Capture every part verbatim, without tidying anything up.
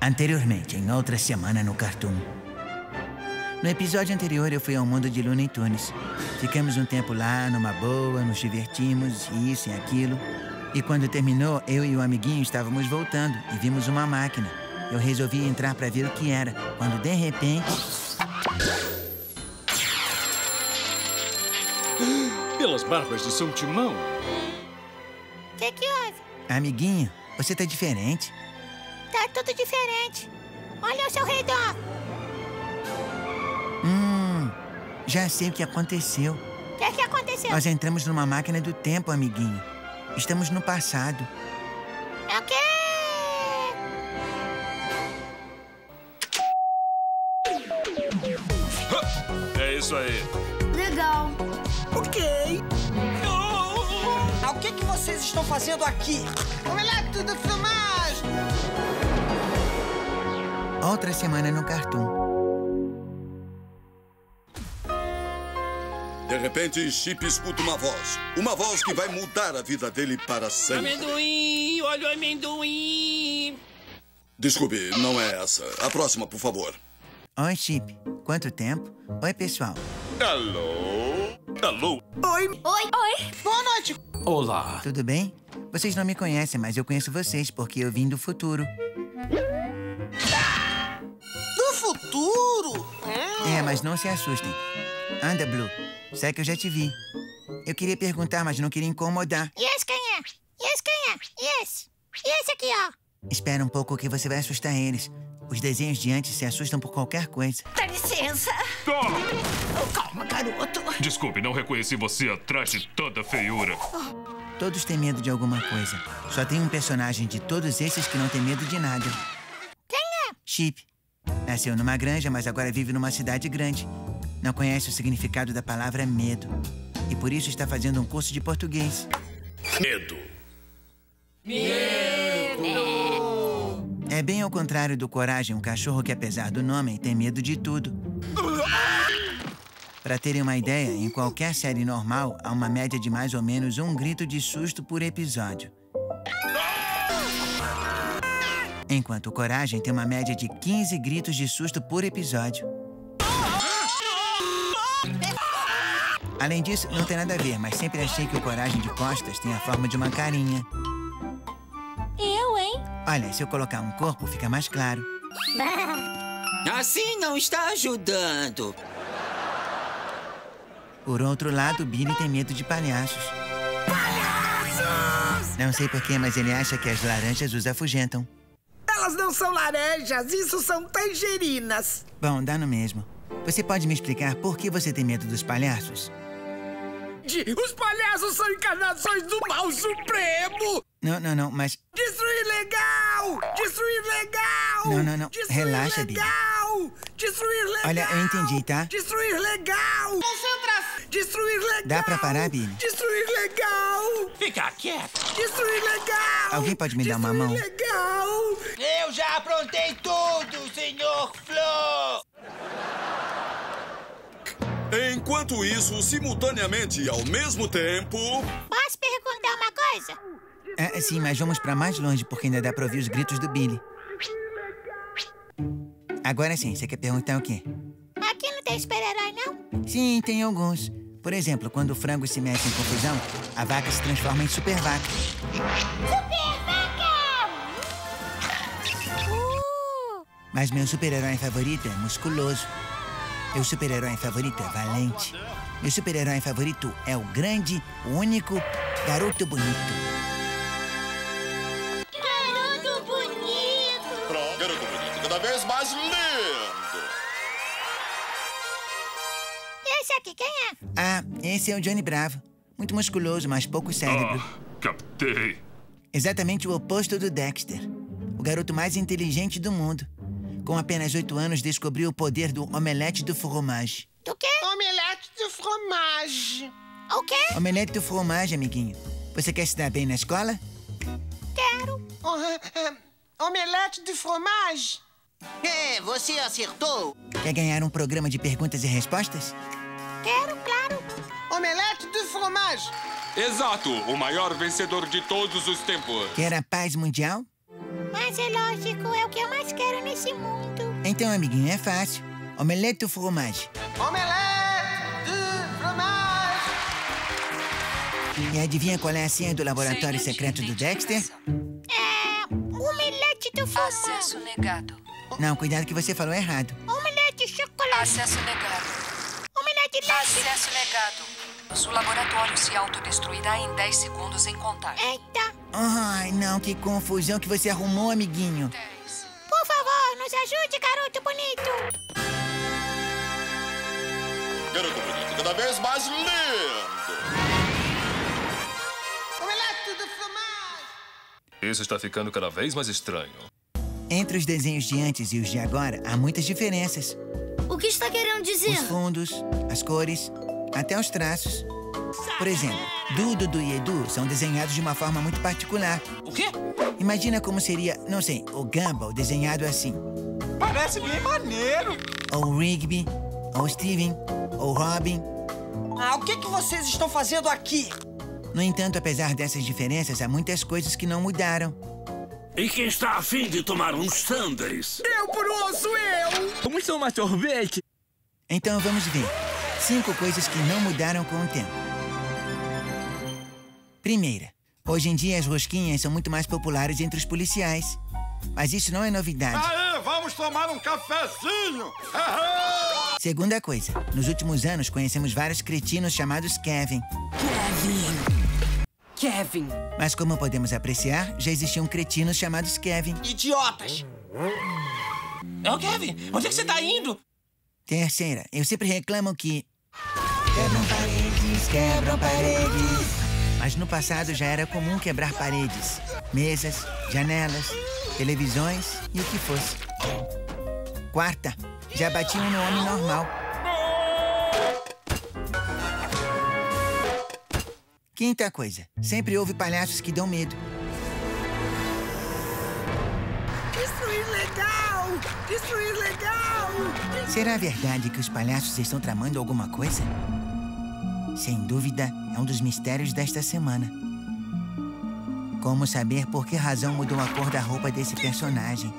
Anteriormente, em outra semana no Cartoon. No episódio anterior, eu fui ao mundo de Looney Tunes. Ficamos um tempo lá, numa boa, nos divertimos, isso e aquilo. E quando terminou, eu e o amiguinho estávamos voltando e vimos uma máquina. Eu resolvi entrar para ver o que era, quando de repente... Pelas barbas de São Timão. O que que houve? Amiguinho, você tá diferente. Tá tudo diferente. Olha ao seu redor. Hum, já sei o que aconteceu. O que que aconteceu? Nós entramos numa máquina do tempo, amiguinho. Estamos no passado. É o quê? É isso aí. Legal. Ok. Oh! O que que vocês estão fazendo aqui? Omelete de fromage! Outra semana no Cartoon. De repente, Chip escuta uma voz. Uma voz que vai mudar a vida dele para sempre. Amendoim! Olha o amendoim! Desculpe, não é essa. A próxima, por favor. Oi, Chip. Quanto tempo? Oi, pessoal. Alô? Alô? Oi. Oi. Oi. Boa noite. Olá. Tudo bem? Vocês não me conhecem, mas eu conheço vocês porque eu vim do futuro. Do futuro? É, mas não se assustem. Anda, Blue. Sei que eu já te vi. Eu queria perguntar, mas não queria incomodar. E esse quem é? E esse quem é? E esse? E esse aqui, ó? Espera um pouco que você vai assustar eles. Os desenhos de antes se assustam por qualquer coisa. Dá licença. Oh! Calma, garoto. Desculpe, não reconheci você atrás de toda a feiura. Todos têm medo de alguma coisa. Só tem um personagem de todos esses que não tem medo de nada. Quem é? Chip. Nasceu numa granja, mas agora vive numa cidade grande. Não conhece o significado da palavra medo. E por isso está fazendo um curso de português. Medo. É bem ao contrário do Coragem, um cachorro que, apesar do nome, tem medo de tudo. Para terem uma ideia, em qualquer série normal, há uma média de mais ou menos um grito de susto por episódio. Enquanto o Coragem tem uma média de quinze gritos de susto por episódio. Além disso, não tem nada a ver, mas sempre achei que o Coragem de costas tem a forma de uma carinha. Eu, hein? Olha, se eu colocar um corpo, fica mais claro. Assim não está ajudando. Por outro lado, Billy tem medo de palhaços. Palhaços! Não sei porquê, mas ele acha que as laranjas os afugentam. Elas não são laranjas, isso são tangerinas. Bom, dá no mesmo. Você pode me explicar por que você tem medo dos palhaços? Os palhaços são encarnações do mal supremo! Não, não, não, mas... Destruir legal! Destruir legal! Não, não, não. Destruir Relaxa, Billy. legal! Destruir legal! Olha, eu entendi, tá? Destruir legal! Concentração! Destruir legal! Dá pra parar, Billy? Destruir legal! Fica quieto. Destruir legal! Alguém pode me dar uma mão? Destruir legal! Eu já aprontei tudo, senhor Flo. Enquanto isso, simultaneamente e ao mesmo tempo... Posso perguntar uma coisa? É, sim, mas vamos pra mais longe, porque ainda dá pra ouvir os gritos do Billy. Agora sim, você quer perguntar o quê? Aqui não tem super-herói, não? Sim, tem alguns. Por exemplo, quando o frango se mete em confusão, a vaca se transforma em super vaca. Super vaca! Uh! Mas meu super-herói favorito é musculoso. Meu super-herói favorito é valente. Meu super-herói favorito é o grande, o único garoto bonito. Garoto bonito! Pronto, garoto bonito, cada vez mais lindo. E esse aqui, quem é? Ah, esse é o Johnny Bravo. Muito musculoso, mas pouco cérebro. Ah, captei. Exatamente o oposto do Dexter. O garoto mais inteligente do mundo. Com apenas oito anos, descobriu o poder do omelete do fromage. Do quê? Omelete de fromage. O quê? Omelete do fromage, amiguinho. Você quer se dar bem na escola? Quero. Oh, é, omelete de fromage. É, você acertou. Quer ganhar um programa de perguntas e respostas? Quero, claro. Omelete de fromage. Exato, o maior vencedor de todos os tempos. Quer a paz mundial? Mas é lógico, é o que eu mais quero nesse mundo. Então, amiguinho, é fácil. Omelete ou fromage? Omelete de fromage. E adivinha qual é a senha do laboratório secreto do Dexter? É... omelete do fromage. Acesso negado. Não, cuidado que você falou errado. Omelete de chocolate. Acesso negado. Omelete de leite. Acesso negado. O laboratório se autodestruirá em dez segundos em contagem. Eita. Ai, não, que confusão que você arrumou, amiguinho. dez. Por favor, nos ajude, garoto bonito. Garoto bonito, cada vez mais lindo. Omelete de fromage. Isso está ficando cada vez mais estranho. Entre os desenhos de antes e os de agora, há muitas diferenças. O que está querendo dizer? Os fundos, as cores, até os traços. Por exemplo, Du, Dudu e Edu são desenhados de uma forma muito particular. O quê? Imagina como seria, não sei, o Gumball desenhado assim. Parece bem maneiro. Ou o Rigby, ou o Steven, ou o Robin. Ah, o que, que vocês estão fazendo aqui? No entanto, apesar dessas diferenças, há muitas coisas que não mudaram. E quem está a fim de tomar uns sundaes? Eu por osso, eu! Vamos tomar sorvete? Então vamos ver. Cinco coisas que não mudaram com o tempo. Primeira, hoje em dia as rosquinhas são muito mais populares entre os policiais. Mas isso não é novidade. Aê, vamos tomar um cafezinho! Segunda coisa, nos últimos anos conhecemos vários cretinos chamados Kevin. Kevin. Kevin. Mas como podemos apreciar, já existiam cretinos chamados Kevin. Idiotas. Ô, Kevin, onde é que você tá indo? Terceira, eu sempre reclamo que... Quebram paredes, quebram paredes. Mas no passado já era comum quebrar paredes, mesas, janelas, televisões e o que fosse. Quarta, já batiam no homem normal. Quinta coisa, sempre houve palhaços que dão medo. Destruir legal! Destruir legal! Será verdade que os palhaços estão tramando alguma coisa? Sem dúvida, é um dos mistérios desta semana. Como saber por que razão mudou a cor da roupa desse personagem?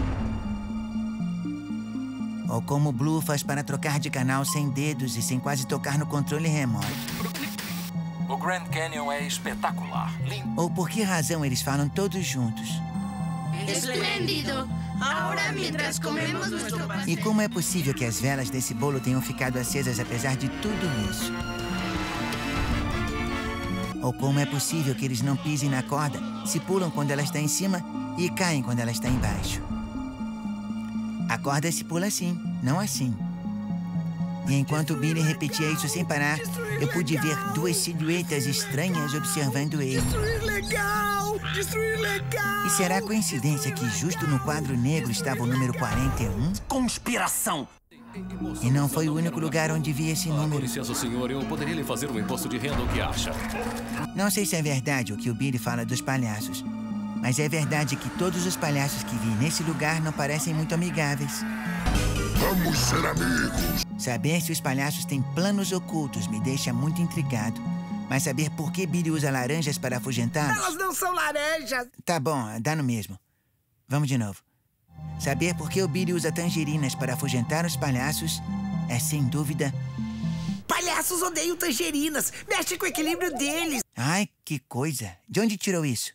Ou como Blue faz para trocar de canal sem dedos e sem quase tocar no controle remoto? O Grand Canyon é espetacular. Lindo. Ou por que razão eles falam todos juntos? Esplêndido. Agora, mientras comemos nuestro pastel. E como é possível que as velas desse bolo tenham ficado acesas apesar de tudo isso? Ou como é possível que eles não pisem na corda, se pulam quando ela está em cima e caem quando ela está embaixo? A corda se pula assim, não assim. E enquanto o Billy repetia isso sem parar, eu pude ver duas silhuetas estranhas observando ele. Destruir legal! Destruir legal! E será coincidência que justo no quadro negro estava o número quarenta e um? Conspiração! E não foi o único lugar onde vi esse Com número. licença, senhor, eu poderia lhe fazer um imposto de renda, o que acha? Não sei se é verdade o que o Billy fala dos palhaços, mas é verdade que todos os palhaços que vi nesse lugar não parecem muito amigáveis. Vamos ser amigos! Saber se os palhaços têm planos ocultos me deixa muito intrigado. Mas saber por que Billy usa laranjas para afugentá-los... Elas não são laranjas! Tá bom, dá no mesmo. Vamos de novo. Saber por que o Billy usa tangerinas para afugentar os palhaços é, sem dúvida... Palhaços odeiam tangerinas! Mexe com o equilíbrio deles! Ai, que coisa! De onde tirou isso?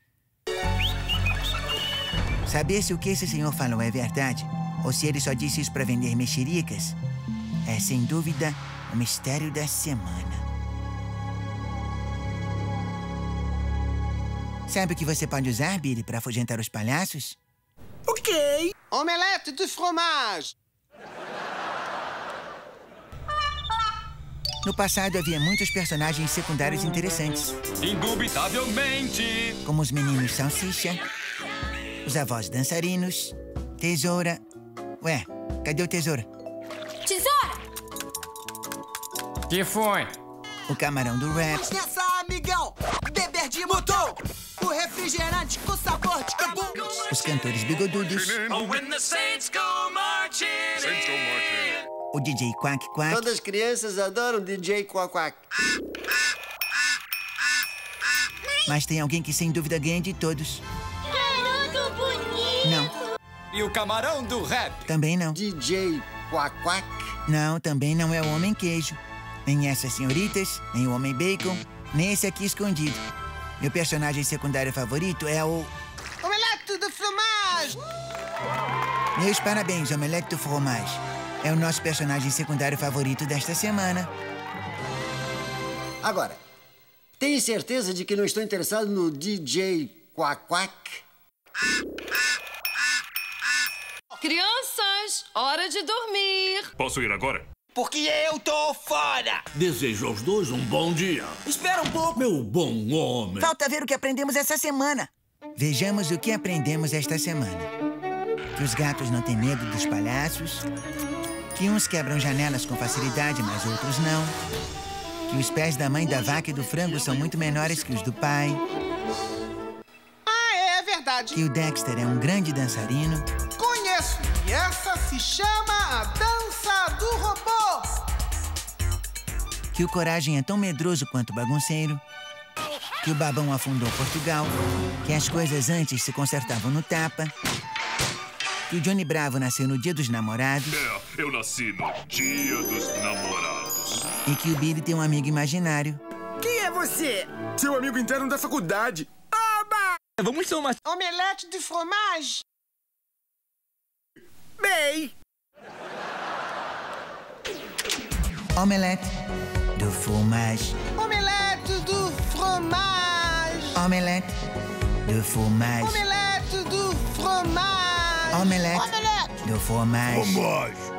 Saber se o que esse senhor falou é verdade, ou se ele só disse isso para vender mexericas, é, sem dúvida, o mistério da semana. Sabe o que você pode usar, Billy, para afugentar os palhaços? Ok! Omelete de fromage. No passado, havia muitos personagens secundários interessantes. Indubitavelmente! Como os meninos salsicha, os avós dançarinos, tesoura... Ué, cadê o tesoura? Tesoura! Que foi? O camarão do rap, Nessa, amigão. Beber de motor. O refrigerante com sabor de cabum. os cantores bigodudos, o D J Quack Quack, Todas as crianças adoram D J Quack Quack. mas tem alguém que sem dúvida ganha de todos. Garoto bonito! Não. E o camarão do rap? Também não. D J Quack Quack? Não, também não é o Homem Queijo. Nem essas senhoritas, nem o Homem Bacon, nem esse aqui escondido. Meu personagem secundário favorito é o... Omelete de fromage! Meus parabéns, Omelete de Fromage. É o nosso personagem secundário favorito desta semana. Agora, tem certeza de que não estou interessado no D J Quack Quack? Crianças, hora de dormir. Posso ir agora? Porque eu tô fora! Desejo aos dois um bom dia. Espera um pouco! Meu bom homem. Falta ver o que aprendemos essa semana. Vejamos o que aprendemos esta semana. Que os gatos não têm medo dos palhaços. Que uns quebram janelas com facilidade, mas outros não. Que os pés da mãe da vaca e do frango são muito menores que os do pai. Ah, é verdade. Que o Dexter é um grande dançarino. Conheço. E essa se chama a dança do robô. Que o Coragem é tão medroso quanto bagunceiro. Que o Babão afundou Portugal. Que as coisas antes se consertavam no tapa. Que o Johnny Bravo nasceu no Dia dos Namorados. É, eu nasci no Dia dos Namorados. E que o Billy tem um amigo imaginário. Quem é você? Seu amigo interno da faculdade. Oba! Vamos tomar... Omelete de fromage. Bem... Omelete do fromage. Omelete do fromage. Omelete do fromage. Omelete do fromage. Omelete Omelete do fromage. Fromage.